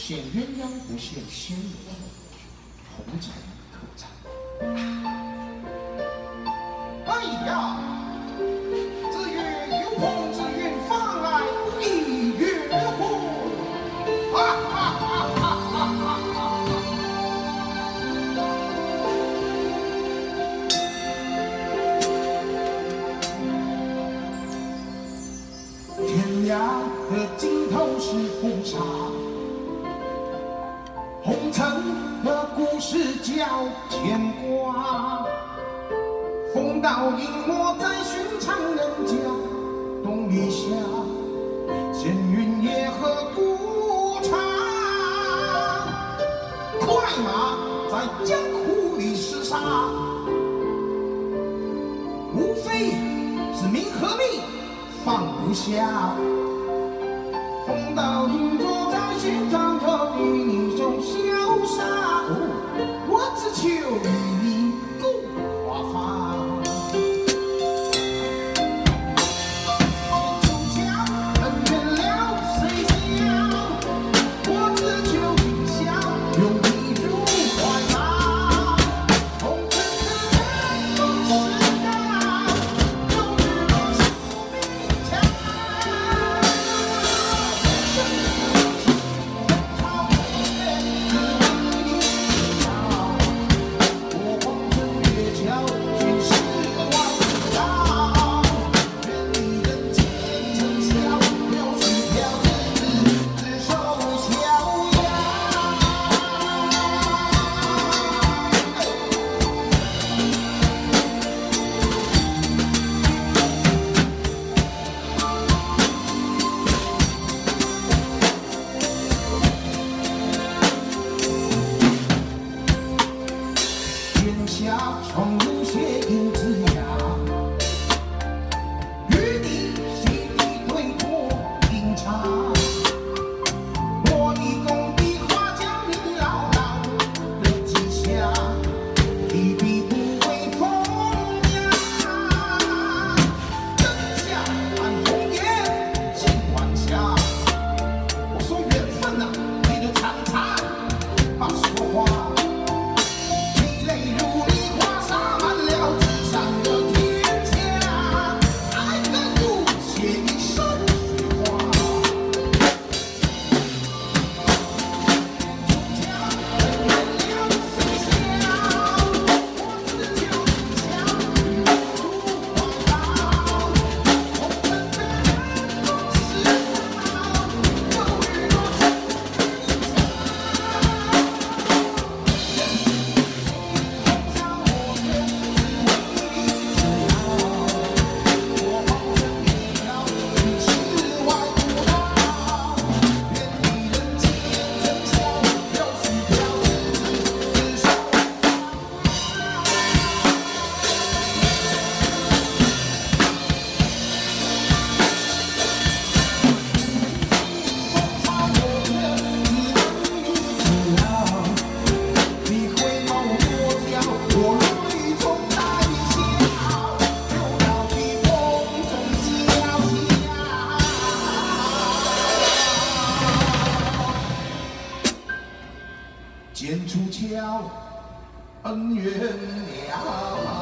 献鸳鸯不献仙人，红尘客栈。哎呀，子月有朋自远方来，一月乎？哈哈哈哈哈哈！天涯的尽头是风沙。 红尘的故事叫牵挂，风刀隐没在寻常人家，冬雨下，闲云野鹤孤茶，快马在江湖里厮杀，无非是名和利放不下，风刀隐没在寻常人家。 潇洒，我只求与你共华发。主角恩怨了谁晓？我只求云霄拥你入怀抱。红尘的人不知道，终日落树鸣桥。 窗如雪映枝桠，与你洗涤对坐饮茶。我以工笔画将你牢牢的记下，一笔不为风雅。灯下看红颜尽晚霞。我说缘分啊，你就常常把说话。 剑出鞘，恩怨了。